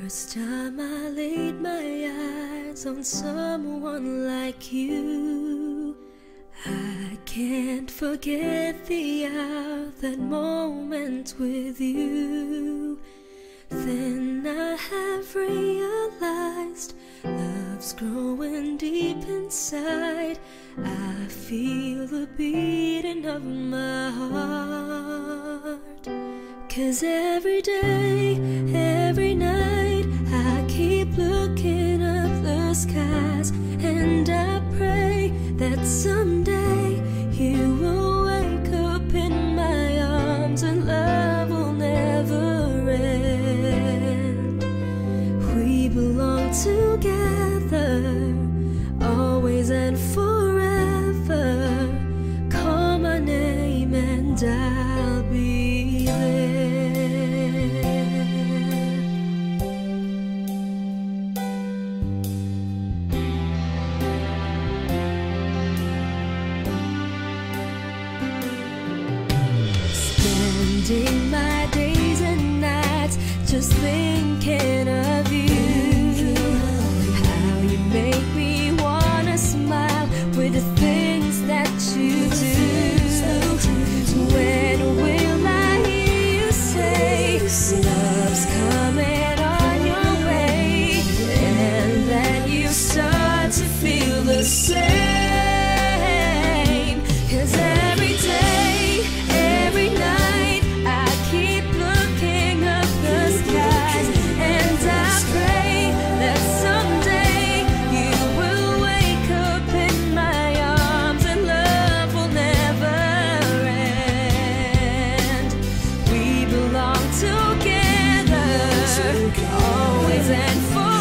First time I laid my eyes on someone like you, I can't forget the hour, that moment with you. Then I have realized love's growing deep inside. I feel the beating of my heart. 'Cause every day, every night, I keep looking up the skies, and I pray that someday you will wake up in my arms and love will never end. We belong together, always and forever. Call my name and I'll be there. Spending my days and nights just thinking of you. How you make me wanna smile with the things that you do. When will I hear you say love's coming on your way, and then you start to feel the same? 'Cause every day, every night, I keep looking up the skies, and I pray that someday you will wake up in my arms and love will never end. We belong together, always and forever.